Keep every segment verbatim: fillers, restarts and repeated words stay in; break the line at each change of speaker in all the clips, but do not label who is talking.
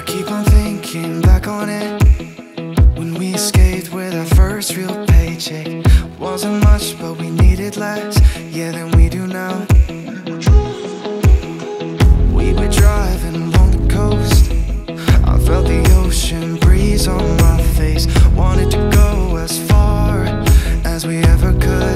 I keep on thinking back on it, when we escaped with our first real paycheck. Wasn't much, but we needed less, yeah, than we do now. We were driving along the coast, I felt the ocean breeze on my face. Wanted to go as far as we ever could.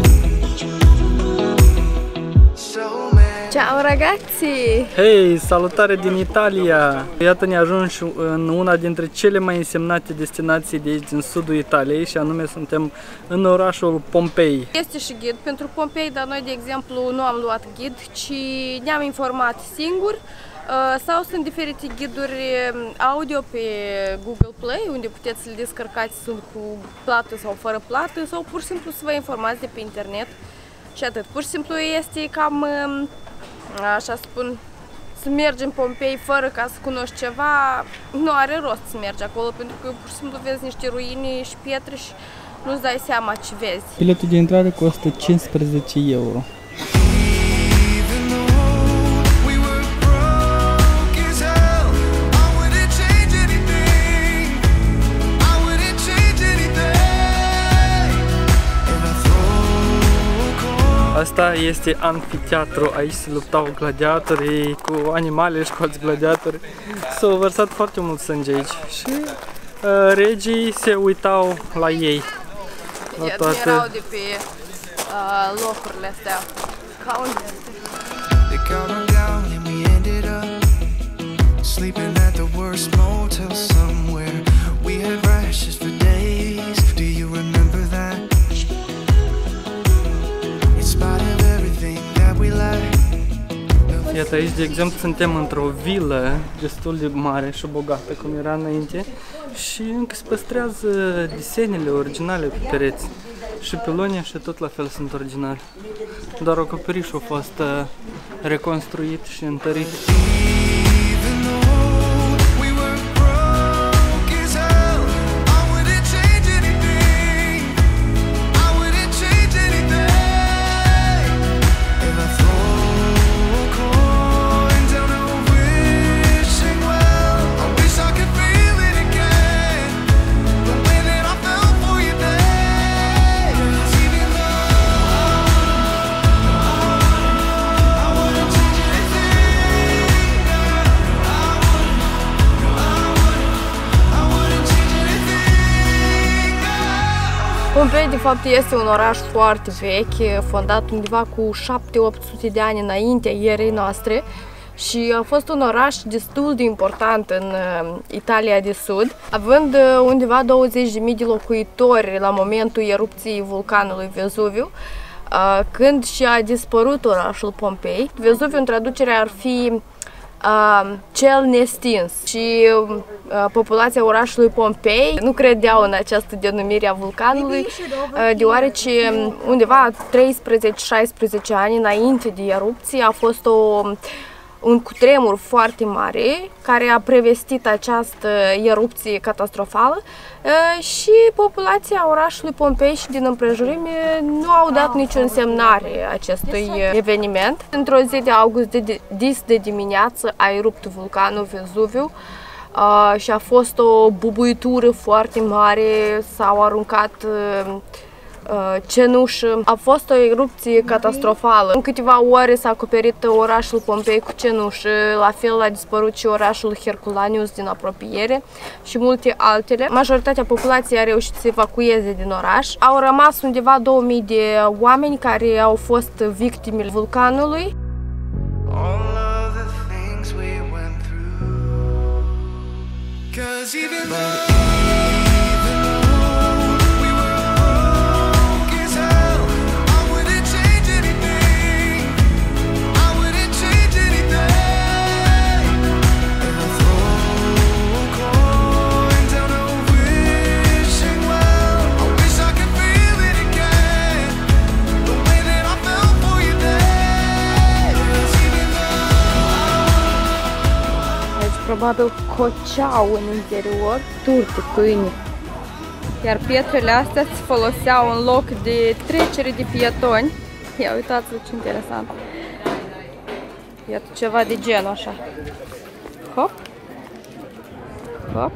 Ciao ragazzi!
Hei, salutare din Italia! Iată ne ajungi în una dintre cele mai însemnate destinații de aici, din sudul Italiei, și anume suntem în orașul Pompei.
Este și ghid pentru Pompei, dar noi, de exemplu, nu am luat ghid, ci ne-am informat singur. Sau sunt diferite ghiduri audio pe Google Play, unde puteți să le descărcați, sunt cu plată sau fără plată, sau pur și simplu să vă informați de pe internet. Și atât. Pur și simplu este cam, așa spun, să mergi în Pompei fără ca să cunoști ceva, nu are rost să mergi acolo, pentru că pur și simplu vezi niște ruine și pietre și nu-ți dai seama ce vezi.
Biletul de intrare costă cincisprezece euro. Asta este amfiteatru, aici se luptau gladiatorii cu animale și cu alți gladiatori. S-au vărsat foarte mult sânge aici și uh, regii se uitau la ei. La toate...
erau de pe uh, locurile astea, scaunele
Iată, aici, de exemplu, suntem într-o vilă destul de mare și bogată, cum era înainte, și încă se păstrează desenele originale pe pereți. Și pilonii și tot la fel sunt originali. Doar acoperișul a fost uh, reconstruit și întărit.
Pompei, de fapt, este un oraș foarte vechi, fondat undeva cu șapte-opt sute de ani înaintea erei noastre și a fost un oraș destul de important în Italia de Sud, având undeva douăzeci de mii de locuitori la momentul erupției vulcanului Vezuviu, când și-a dispărut orașul Pompei. Vezuviu, în traducere, ar fi Uh, cel nestins și uh, populația orașului Pompei nu credeau în această denumire a vulcanului, uh, deoarece undeva treisprezece-șaisprezece ani înainte de erupție a fost o, un cutremur foarte mare care a prevestit această erupție catastrofală uh, și populația orașului Pompei și din împrejurime nu au dat nicio semnare acestui eveniment. Într-o zi de august de dis de dimineață a erupt vulcanul Vezuviu uh, și a fost o bubuitură foarte mare, s-au aruncat uh, cenușă. A fost o erupție catastrofală. În câteva ore s-a acoperit orașul Pompei cu cenușă, la fel a dispărut și orașul Herculaneum din apropiere și multe altele. Majoritatea populației a reușit să evacueze din oraș. Au rămas undeva două mii de oameni care au fost victimele vulcanului. Probabil coceau în interior turte, câini. Iar pietrele astea se foloseau în loc de trecere de pietoni. Ia uitați-vă ce interesant. Iată ceva de genul așa. Hop. Hop.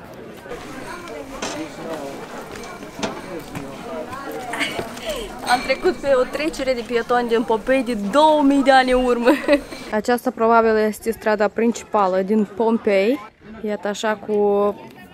Am trecut pe o trecere de pietoni din Pompei de două mii de ani în urmă. Aceasta probabil este strada principală din Pompei. Iată așa cu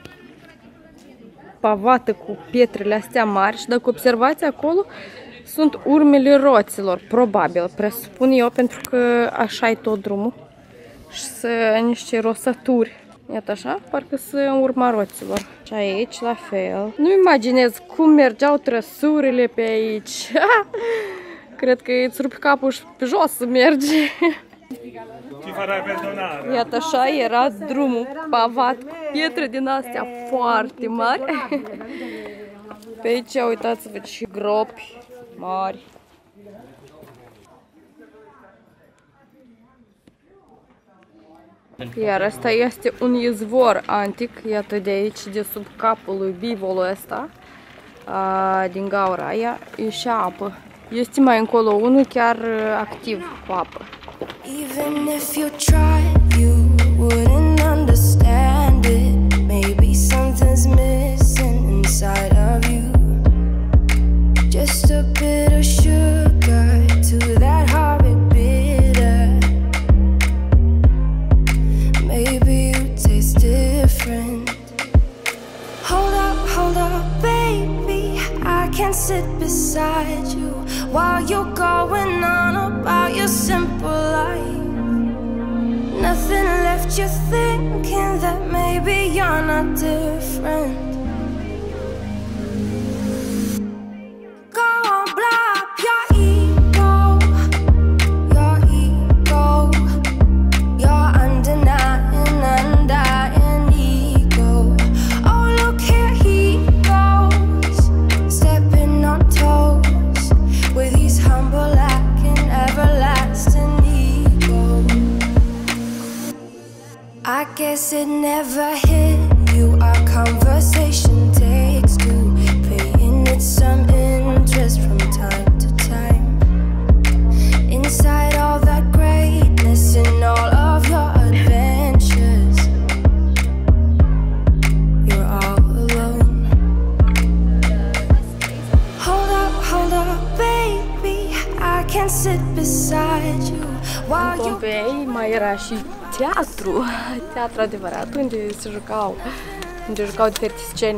pavată cu pietrele astea mari și dacă observați acolo sunt urmele roților, probabil, presupun eu, pentru că așa e tot drumul. Și sunt niște rosături. Iată așa, parcă sunt în urma roților. Și aici, la fel. Nu imaginez cum mergeau trăsurile pe aici. Cred că îți rupi capul și pe jos să mergi. Iată așa era drumul pavat cu pietre din astea foarte mari. Pe aici, uitați-vă și gropi mari. Iar asta este un izvor antic, iată de aici, de sub capul lui bivolul ăsta, a, din gaura aia, ieșea apă. Este mai încolo unul chiar activ cu apă. Even if you tried, you wouldn't understand it. Maybe something's missing inside of you. Just a bit of sugar to that horrid bitter. Maybe you taste different. Hold up, hold up, baby. I can't sit beside you while you're going on about your simple life. Nothing left you thinking that maybe you're not different. Go on, blow up your ego, your ego, your undenying, undying ego. Oh, look here he goes, stepping on toes with his humble lacking everlasting ego. I guess it never hit you. Our conversation takes two, paying it some interest from time to time. Inside all that greatness and all of your adventures, you're all alone. Hold up, hold up, baby. I can't sit beside you while you... În Pompei mai era și teatru, teatru adevărat, unde se jucau, unde jucau diferite scene.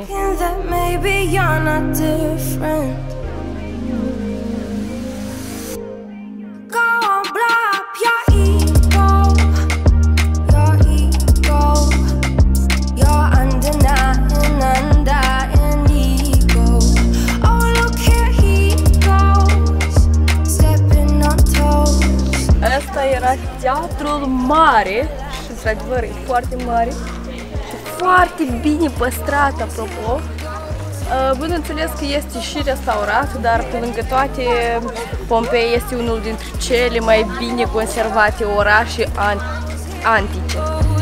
Asta era teatrul mare și, într-adevăr, e foarte mare și foarte bine păstrat, apropo. Bineînțeles că este și restaurat, dar pe lângă toate, Pompei este unul dintre cele mai bine conservate orașe antice.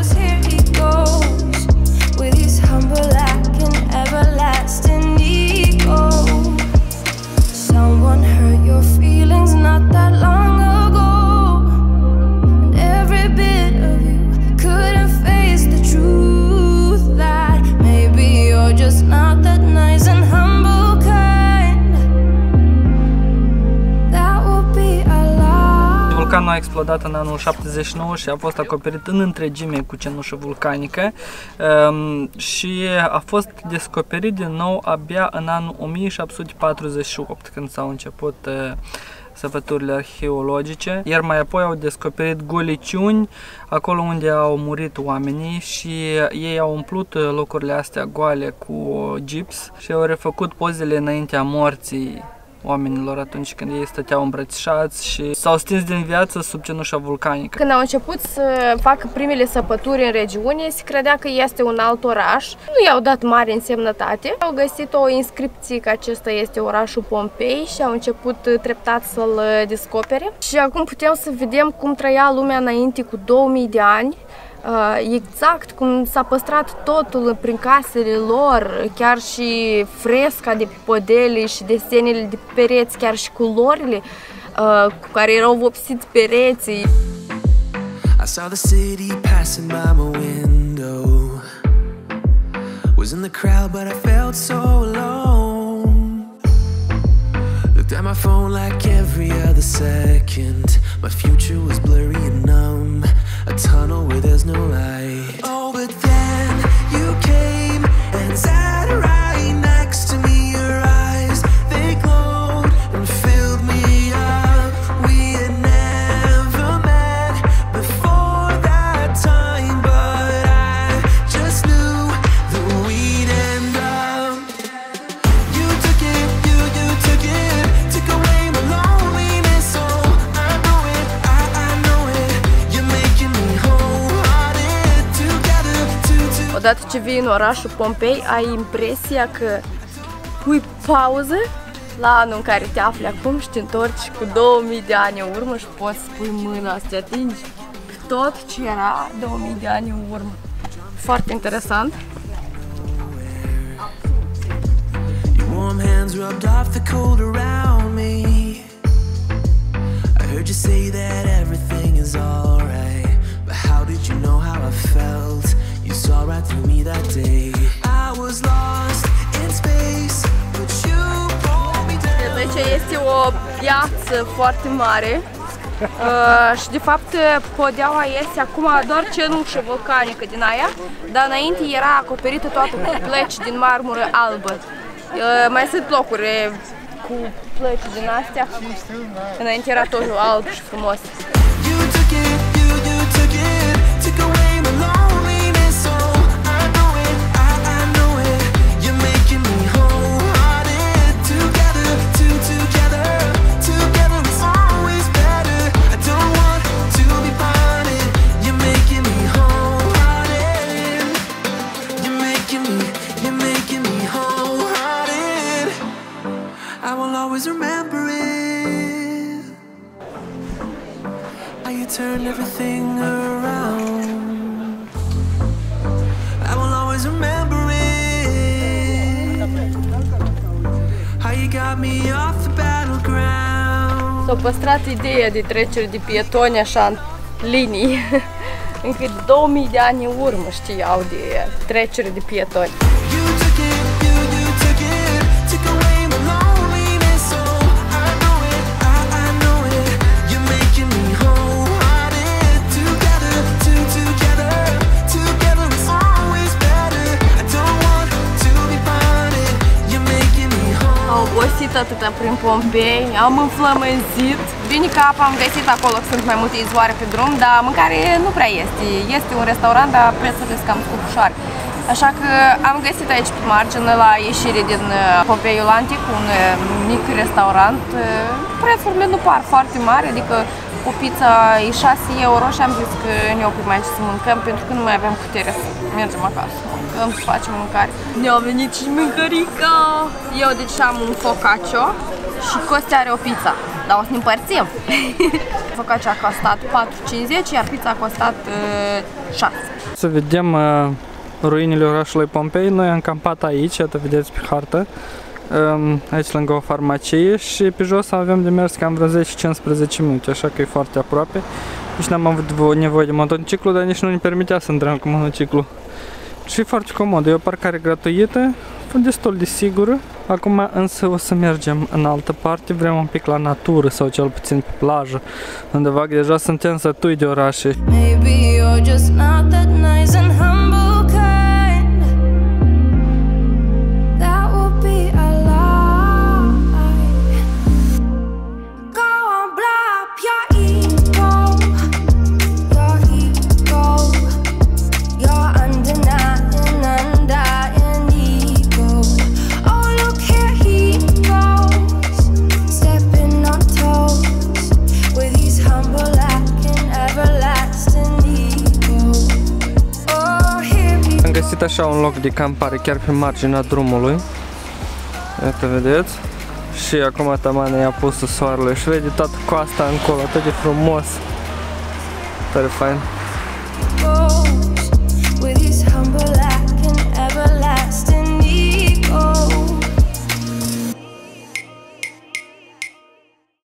Vulcanul a explodat în anul șaptezeci și nouă și a fost acoperit în întregime cu cenușă vulcanică um, și a fost descoperit din nou abia în anul o mie șapte sute patruzeci și opt, când s-au început uh, săpăturile arheologice, iar mai apoi au descoperit goliciuni acolo unde au murit oamenii și ei au umplut locurile astea goale cu gips și au refăcut pozele înaintea morții oamenilor atunci când ei stăteau îmbrățișați și s-au stins din viață sub cenușa vulcanică.
Când au început să facă primele săpături în regiune, se credea că este un alt oraș. Nu i-au dat mare însemnătate. Au găsit o inscripție că acesta este orașul Pompei și au început treptat să-l descopere. Și acum putem să vedem cum trăia lumea înainte cu două mii de ani. Exact cum s-a păstrat totul prin casele lor, chiar și fresca de pe podele și desenele de pe pereți, chiar și culorile cu care erau vopsiți pereții.
I saw the city passing by my window. Was in the crowd, but I felt so alone. Looked at my phone like every other second. My future was blurry and numb, a tunnel where there's no light. Oh, but then you came and sat right next to me. Your eyes, they glowed and filled me up. We had never met before that time, but I just knew that we'd end up. You took it, you, you took it, took away my loneliness. Oh, I know it, I, I know it. You're making me wholehearted. Together, two, two.
Odată ce vii în orașul Pompei, ai impresia că pui pauză la anul în care te afli acum și te întorci cu două mii de ani în urmă și poți să pui mâna să te atingi tot ce era două mii de ani în urmă. Foarte interesant.
Your warm hands rubbed off the cold around me. I heard you say that everything is alright, but how did you know how I felt? You saw right through me that day. I was lost in space, but you pulled me down.
Deci este o piață foarte mare uh, și de fapt podeaua este acum doar cenușă vulcanică din aia, dar înainte era acoperită toată cu plăci din marmură albă. Uh, mai sunt locuri cu plăci din astea, înainte era totul alb și frumos.
You took it, you, you took it, took away my loneliness. Oh, I know it, I, I know it. You're making me wholehearted. Together, two, together, together is always better. I don't want to be parted. You're making me wholehearted. You're making me, you're making me wholehearted. I will always remember it. How you turned everything around. I will always remember it. How you got me off the battleground.
S-a păstrat ideea de trecere de pietoni așa în linii, încât două mii de ani în urmă știau de trecere de pietoni.
You took it, you, you took it, took away my loneliness. Oh, I know it, I, I know it. You're making me wholehearted. Together, two, together, together is always better. I don't want to be parted. You're making me whole.
Am obosit atâta prin Pompei, am înflămânzit. Bine că apa am găsit acolo, sunt mai multe izvoare pe drum, dar mâncare nu prea este. Este un restaurant, dar prețul este cam scumpușoare. Așa că am găsit aici pe margine, la ieșire din Pompeiul Antic, un mic restaurant. Prețurile nu par foarte mari, adică o pizza e șase euro și am zis că ne oprim aici să mâncăm, pentru că nu mai avem putere să mergem acasă, să mâncăm, să facem mâncare. Ne-a venit și mâncărica! Eu deci am un focaccio și Costi are o pizza, dar o să ne împărțim. Focaccia a costat patru cincizeci, iar pizza a costat uh, șase.
Să vedem uh, ruinile orașului Pompei. Noi am campat aici, iată vedeți pe hartă, um, aici lângă o farmacie și pe jos avem de mers cam vreo zece cincisprezece minute, așa că e foarte aproape. Nici n-am avut nevoie de motociclu, dar nici nu ne permitea să intrăm cu monociclu. Și e foarte comod, e o parcare gratuită, destul de sigură. Acum însă o să mergem în altă parte, vrem un pic la natură sau cel puțin pe plajă, undeva că deja suntem sătui de orașe.
Maybe you're just not that nice and humble kind. That would be a lie. Go on, blow up your ego, your ego, your undenying, undying ego. Oh, look here he goes, stepping on toes with his humble acting, everlasting ego. Oh, here we
Am găsit așa un loc de campare chiar pe marginea drumului. Iată vedeți. Și acum taman i-a pus soarele și vede toată coasta încolo, atât de frumos. Tare fain.
goes with his humble